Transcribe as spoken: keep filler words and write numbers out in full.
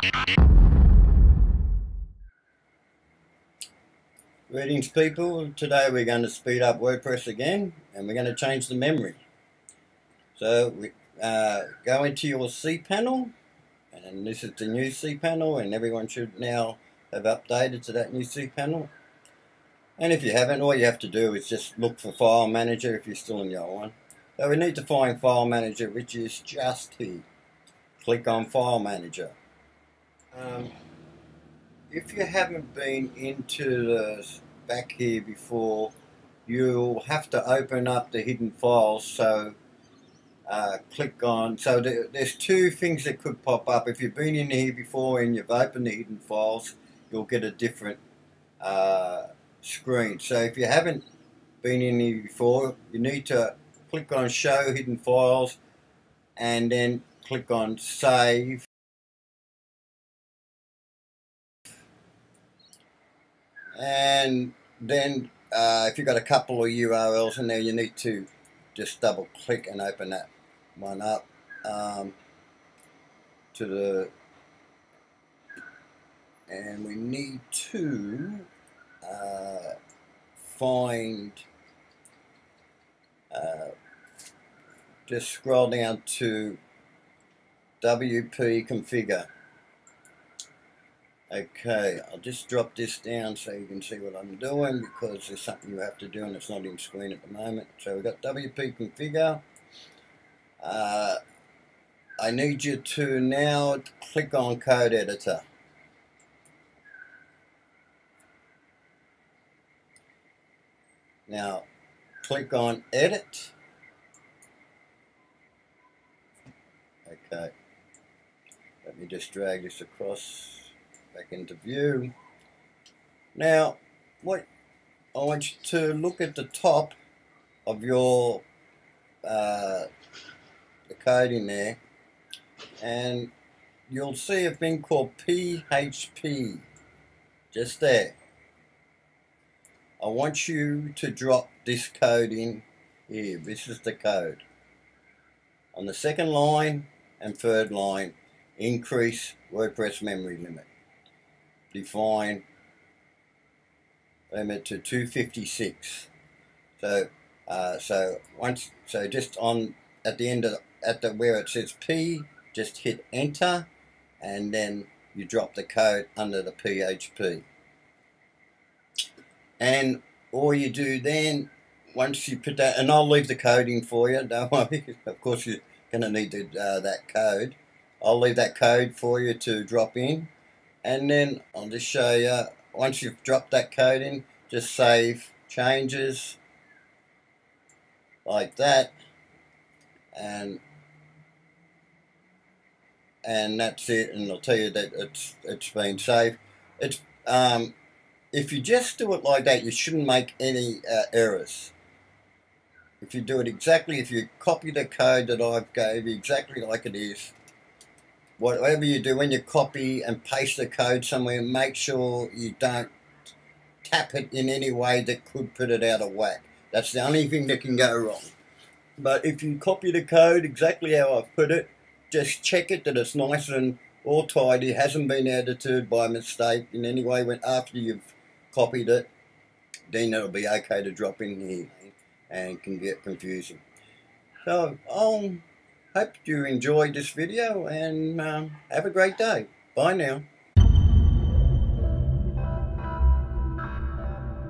Greetings people, today we're going to speed up WordPress again and we're going to change the memory. So we uh, go into your cPanel, and this is the new cPanel, and everyone should now have updated to that new cPanel. And if you haven't, all you have to do is just look for File Manager if you're still in the old one. So we need to find File Manager, which is just here. Click on File Manager. Um, if you haven't been into the back here before, you'll have to open up the hidden files. So uh, click on, so there, there's two things that could pop up. If you've been in here before and you've opened the hidden files, you'll get a different uh, screen. So if you haven't been in here before, you need to click on Show Hidden Files and then click on Save. And then uh, if you've got a couple of U R Ls in there, you need to just double click and open that one up um, to the, and we need to uh, find, uh, just scroll down to W P config. Okay, I'll just drop this down so you can see what I'm doing, because there's something you have to do and it's not in screen at the moment. So we've got W P config. Uh, I need you to now click on Code Editor. Now click on Edit. Okay, let me just drag this across back into view. Now what I want you to look at the top of your uh, the code in there, and you'll see a thing called P H P just there. I want you to drop this code in here. This is the code. On the second line and third line, increase WordPress memory limit. Define limit to two fifty-six. So, uh, so once, so just on at the end of at the where it says P, just hit Enter, and then you drop the code under the P H P. And all you do then, once you put that, and I'll leave the code in for you. Don't worry. Of course, you're going to need to, uh, that code. I'll leave that code for you to drop in. And then I'll just show you, once you've dropped that code in, just save changes like that, and and that's it, and I'll tell you that it's it's been saved. It's um, if you just do it like that, you shouldn't make any uh, errors. If you do it exactly, if you copy the code that I've gave you exactly like it is, whatever you do when you copy and paste the code somewhere, make sure you don't tap it in any way that could put it out of whack. That's the only thing that can go wrong. But if you copy the code exactly how I've put it, just check it that it's nice and all tidy, hasn't been edited by mistake in any way. When after you've copied it, then it'll be okay to drop in here, and can get confusing. So I'll hope you enjoyed this video, and um, have a great day. Bye now.